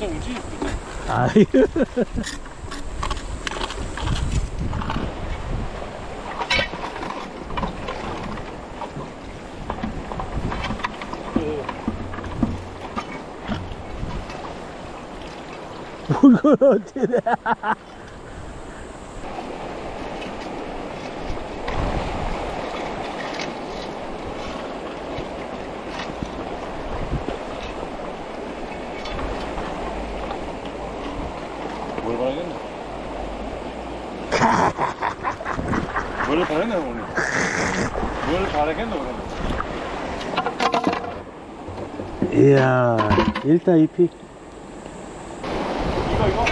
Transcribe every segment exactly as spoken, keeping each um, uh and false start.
진짜 우지. 아유. 물건 어떻게 돼? 뭘 바라겠나? 뭘 바라겠나 오늘? 뭘 바라겠나 오늘? 이야, 일단 이피. 이거 이거.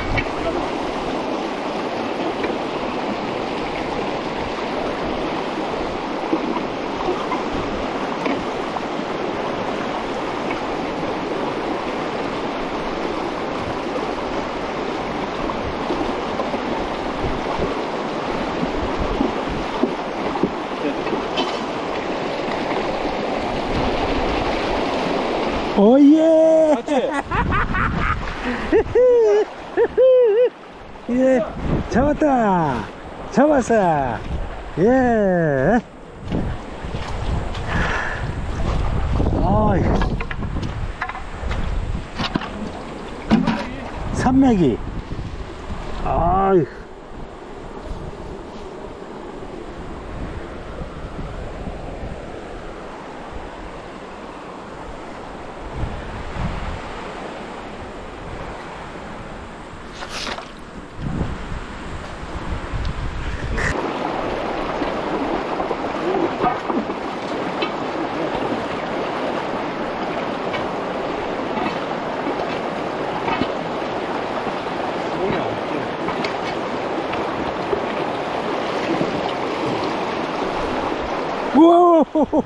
오예! 맞지? 예, 잡았다! 잡았어! 예! 어이. 산맥이. 아이. 우와!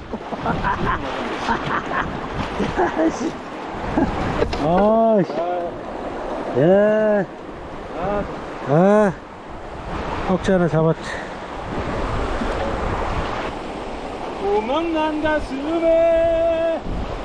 아이씨. 예. 아, 억지 하나 잡았지. 구멍난 가슴에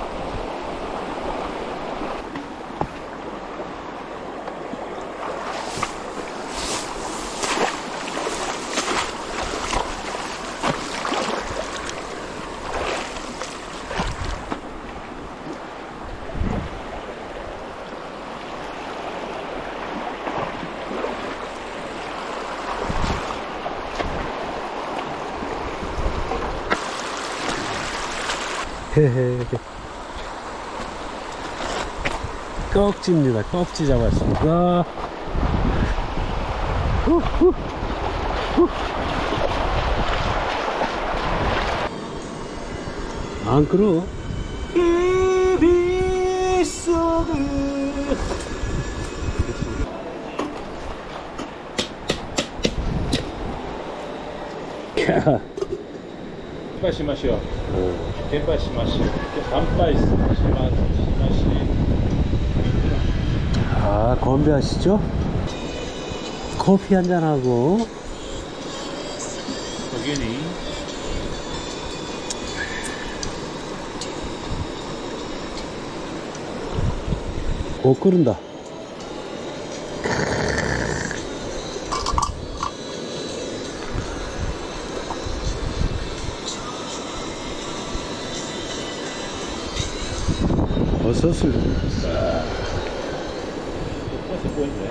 헤헤. 꺽지입니다. 꺽지 잡았습니다. 후후. 후. 안 끌어. 이 빗속을. 야. 乾杯しましょう。乾杯しましょう。乾杯しましまし。 아, 건배하시죠? 커피 한잔하고. 여기니 오, 끓는다. 버섯을. 버섯 보이네.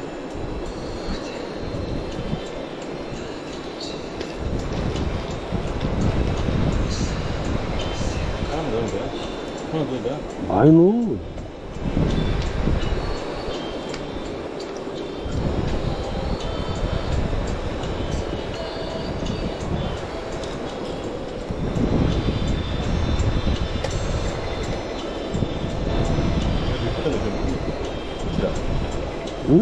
하나 넣으면 돼? 하나 넣어야 돼? 많이 넣어. 응?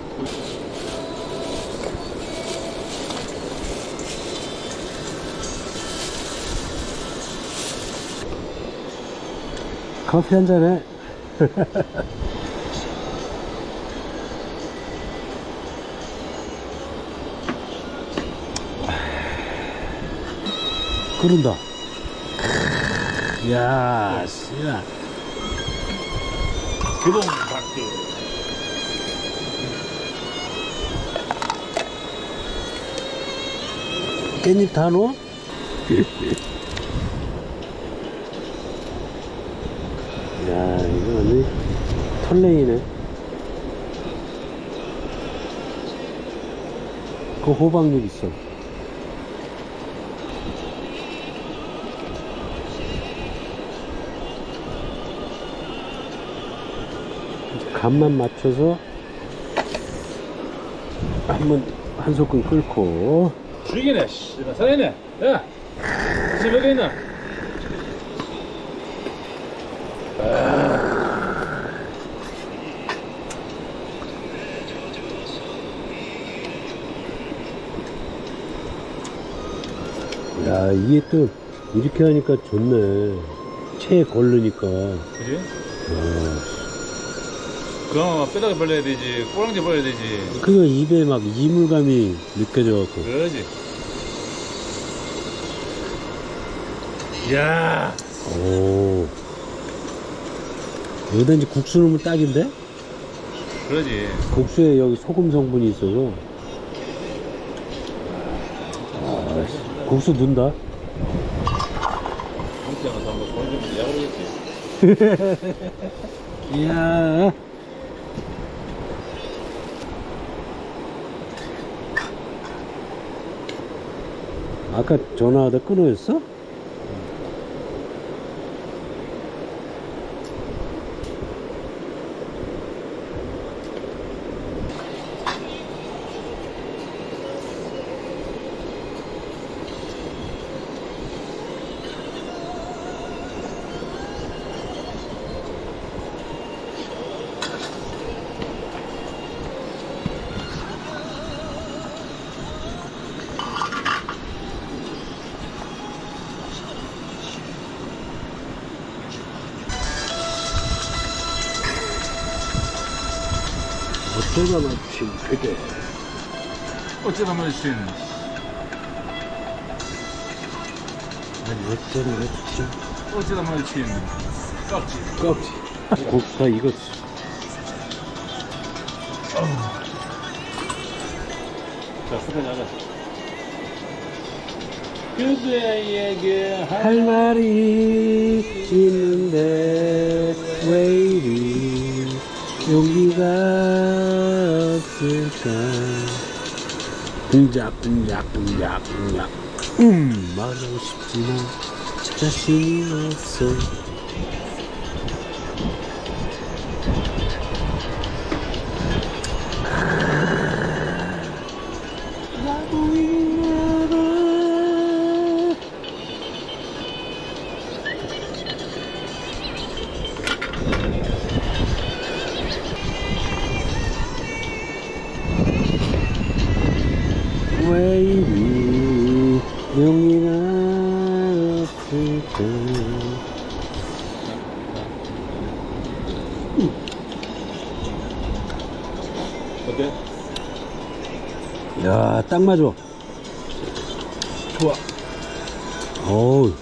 커피 한 잔해. 끓는다. 야, 씨야. 기본 박수. 깻잎 다 넣어? 야, 이거 완전 털레이네. 그 호박잎 있어. 간만 맞춰서 한번 한 소끔 끓고. 죽이네, 씨. 살아있네. 야, 집에 게 있나? 야, 이게 또 이렇게 하니까 좋네. 체에 걸르니까. 그지? 어. 그럼 뼈다귀 벌려야 되지, 꼬랑지 벌려야 되지. 그거 입에 막 이물감이 느껴져갖고. 그러지. 이야. 오. 여기다 이제 국수 넣으면 딱인데? 그러지. 국수에 여기 소금 성분이 있어서. 아, 국수 넣는다. 한끼 하나 담고 손 좀 야버리겠지. 이야. 아까 전화하다 끊어졌어? 어쩌다 마침 그대. 어쩌다 마침. 아니 어쩌다 마침 어쩌다 마침. 깍지. 껍질. 국수 다 익었어. 자, 스푼 하자. 그대에게 할 말이 있는데 왜 이리 용기가 없을까. 쿵작쿵작쿵작쿵작. 음 말하고 싶지만 자신이 없어. 나도 있나봐. 왜 이리 용기가 없을까. 어때? 야, 딱 맞아. 좋아. 어우.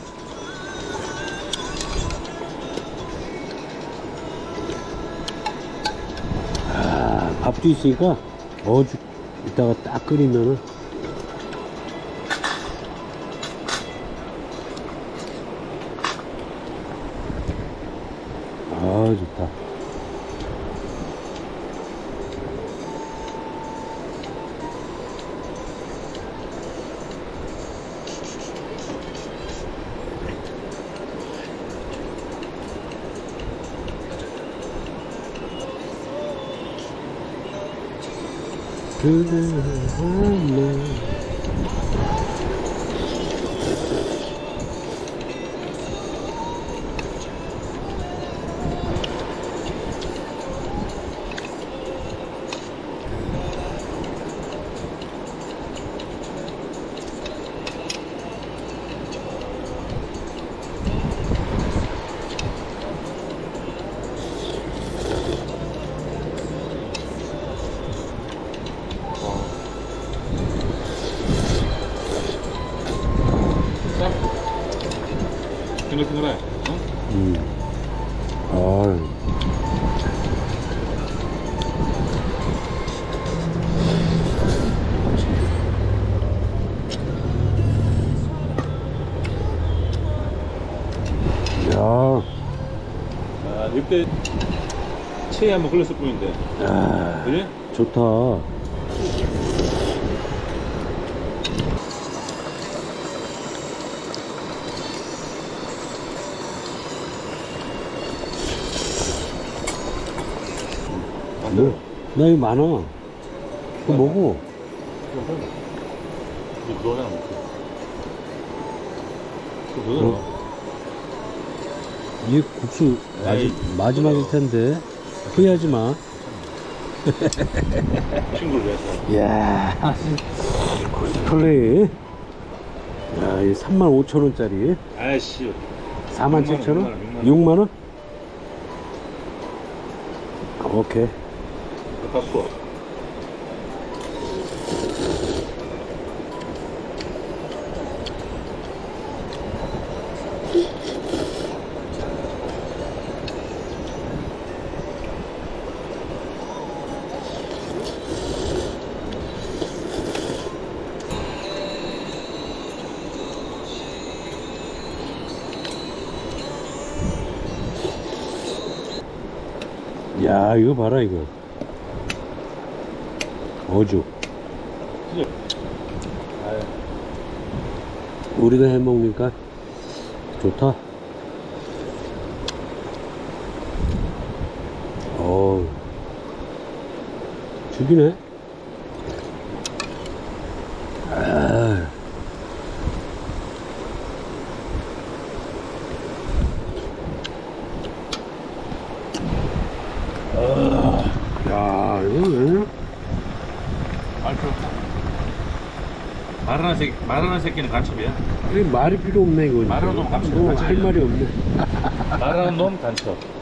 아, 밥도 있으니까 어죽 이따가 딱 끓이면은. 아, 좋다. 그대만만. 그래. 어? 음. 아. 그때 체에 한번 걸렸을 뿐인데. 아, 그래? 좋다. 안 돼. 나 이거 많아. 그거 먹어. 이거 너나 먹고. 이거 너나 먹고. 이게 국수 에이, 마지, 마지막일 텐데 후회하지 마. 친구를 위해서. 이야, 콜레이. 야, 이 삼만 오천 원짜리. 아이씨. 사만 칠천 원? 육만 원? 오케이. 갖고 와. 야, 이거 봐라, 이거. 어죽. 진짜. 아유. 우리가 해 먹으니까 좋다. 어, 죽이네. 아. 야, 이거 왜? 알죠. 말하는 새끼, 말하는 새끼는 간첩이야. 이 말이 필요 없네, 이거. 말하는 놈 감시 뭐 할 간첩이야. 말이 없네. 말하는 놈 간첩.